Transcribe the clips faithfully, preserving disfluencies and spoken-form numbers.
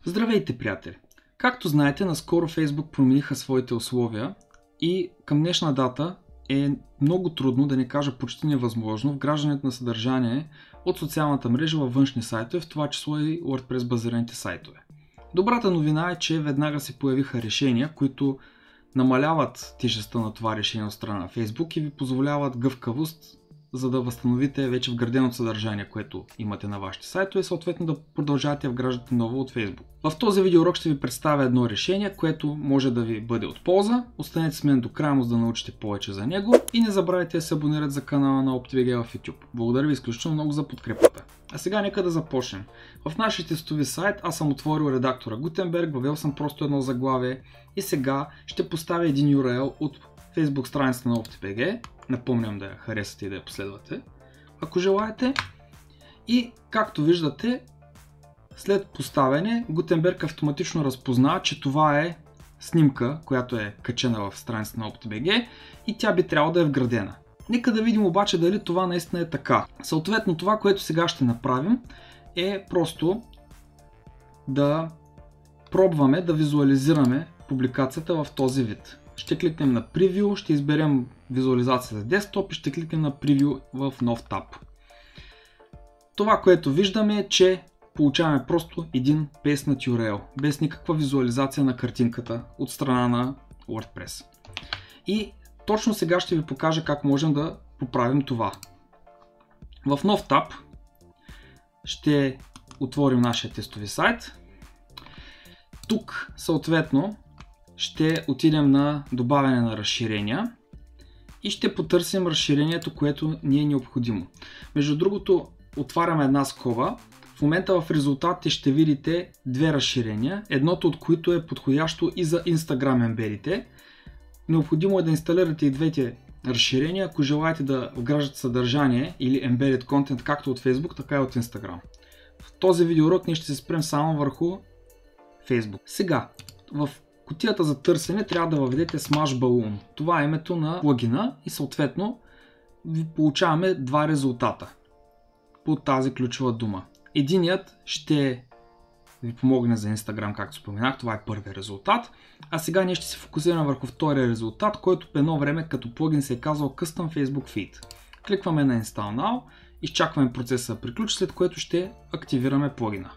Здравейте, приятели! Както знаете, наскоро Facebook промениха своите условия и към днешна дата е много трудно, да не кажа почти невъзможно, вграждането на съдържание от социалната мрежа във външни сайтове, в това число и WordPress базираните сайтове. Добрата новина е, че веднага се появиха решения, които намаляват тежестта на това решение от страна на Facebook и ви позволяват гъвкавост, за да възстановите вече вграденото съдържание, което имате на вашите сайтове и съответно да продължавате да вграждате ново от Facebook. В този видеоурок ще ви представя едно решение, което може да ви бъде от полза. Останете с мен до края, за да научите повече за него и не забравяйте да се абонирате за канала на OptiBG в YouTube. Благодаря ви изключително много за подкрепата. А сега нека да започнем. В нашия тестови сайт аз съм отворил редактора Gutenberg, въвел съм просто едно заглавие и сега ще поставя един ю ар ел от Facebook страницата на OptiBG. Напомням да я харесате и да я последвате, ако желаете. И както виждате, след поставяне, Gutenberg автоматично разпознава, че това е снимка, която е качена в страницата на OptiBG и тя би трябвало да е вградена. Нека да видим обаче дали това наистина е така. Съответно, това, което сега ще направим, е просто да пробваме да визуализираме публикацията в този вид. Ще кликнем на Preview, ще изберем визуализация за десктоп и ще кликнем на Preview в нов таб. Това, което виждаме е, че получаваме просто един пейснат ю ар ел, без никаква визуализация на картинката от страна на WordPress. И точно сега ще ви покажа как можем да поправим това. В нов таб ще отворим нашия тестови сайт. Тук съответно ще отидем на добавяне на разширения и ще потърсим разширението, което ни е необходимо. Между другото, отваряме една скоба. В момента в резултатите ще видите две разширения, едното от които е подходящо и за Instagram ембедите. Необходимо е да инсталирате и двете разширения, ако желаете да вграждате съдържание или embedded content както от Facebook, така и от Instagram. В този видеоурок ние ще се спрем само върху Facebook. Сега, в кутията за търсене трябва да въведете Smash Balloon. Това е името на плагина и съответно ви получаваме два резултата по тази ключова дума. Единият ще ви помогне за Instagram, както споменах, това е първият резултат. А сега ние ще се фокусираме върху втория резултат, който по едно време като плагин се е казал Custom Facebook Feed. Кликваме на Install Now, изчакваме процеса да приключи, след което ще активираме плагина.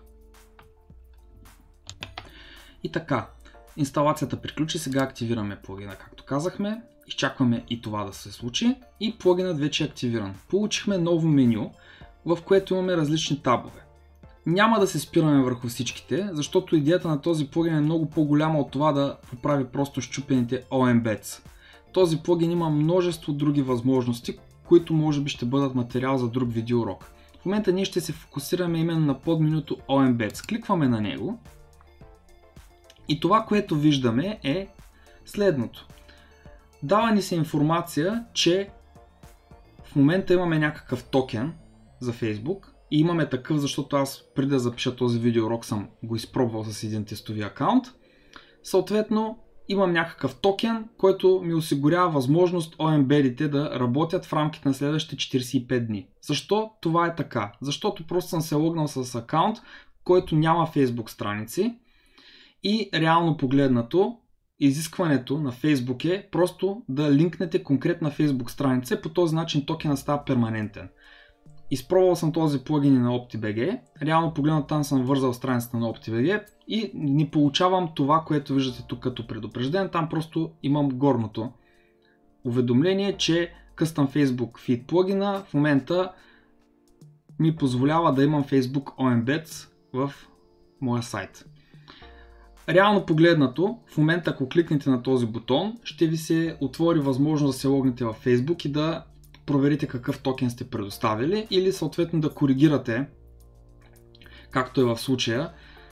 И така, инсталацията приключи, сега активираме плагина, както казахме. Изчакваме и това да се случи и плагинът вече е активиран. Получихме ново меню, в което имаме различни табове. Няма да се спираме върху всичките, защото идеята на този плагин е много по-голяма от това да поправи просто счупените о ембедс. Този плагин има множество други възможности, които може би ще бъдат материал за друг видеоурок. В момента ние ще се фокусираме именно на подменюто о ембедс. Кликваме на него и това, което виждаме е следното. Дава ни се информация, че в момента имаме някакъв токен за Facebook и имаме такъв, защото аз преди да запиша този видеоурок съм го изпробвал с един тестови акаунт. Съответно имам някакъв токен, който ми осигурява възможност о ембедите да работят в рамките на следващите четиридесет и пет дни. Защо това е така? Защото просто съм се логнал с акаунт, който няма Facebook страници и реално погледнато изискването на Facebook е просто да линкнете конкретна Facebook страница, по този начин токенът става перманентен. Изпробвал съм този плагин на OptiBG, реално погледнато там съм вързал страницата на OptiBG и не получавам това, което виждате тук като предупреждение, там просто имам горното уведомление, че Custom Facebook Feed плагина в момента ми позволява да имам Facebook о ембедс в моя сайт. Реално погледнато, в момента ако кликнете на този бутон, ще ви се отвори възможност да се логнете в Facebook и да проверите какъв токен сте предоставили или съответно да коригирате, както е в случая,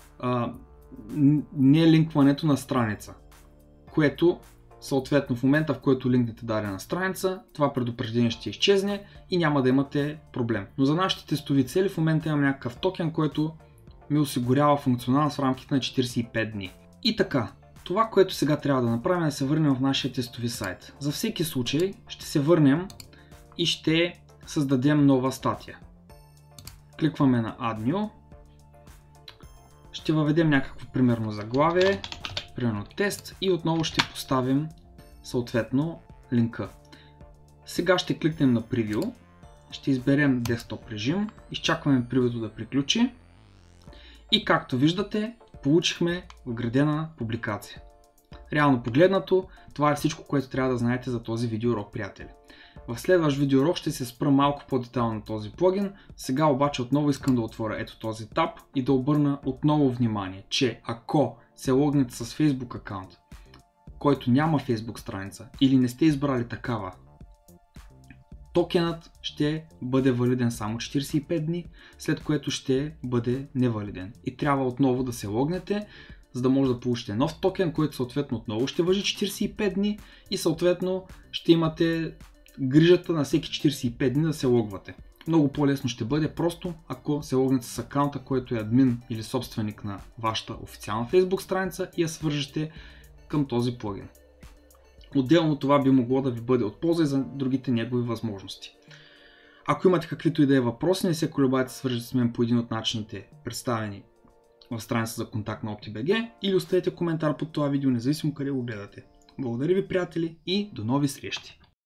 не линкването на страница, което съответно в момента, в който линкнете дадена страница, това предупреждение ще изчезне и няма да имате проблем. Но за нашите тестови цели в момента имам някакъв токен, който ми осигурява функционалност в рамките на четиридесет и пет дни. И така, това, което сега трябва да направим е да се върнем в нашия тестови сайт. За всеки случай ще се върнем и ще създадем нова статия. Кликваме на Add New. ще въведем някакво примерно заглавие, примерно тест и отново ще поставим съответно линка. Сега ще кликнем на превю, ще изберем десктоп режим, изчакваме превюто да приключи и както виждате получихме вградена публикация. Реално погледнато, това е всичко, което трябва да знаете за този видеоурок, приятели. В следващ видеоурок ще се спра малко по-детално на този плагин. Сега обаче отново искам да отворя ето този таб и да обърна отново внимание, че ако се логнете с Facebook акаунт, който няма Facebook страница или не сте избрали такава, токенът ще бъде валиден само четиридесет и пет дни, след което ще бъде невалиден. И трябва отново да се логнете, за да може да получите нов токен, който съответно отново ще важи четиридесет и пет дни и съответно ще имате грижата на всеки четиридесет и пет дни да се логвате. Много по-лесно ще бъде просто ако се логнете с акаунта, който е админ или собственик на вашата официална Facebook страница и я свържете към този плагин. Отделно това би могло да ви бъде от полза и за другите негови възможности. Ако имате каквито и да е въпроси, не се колебайте да свържете с мен по един от начините, представени в страница за контакт на OptiBG, или оставете коментар под това видео, независимо къде го гледате. Благодаря ви, приятели, и до нови срещи!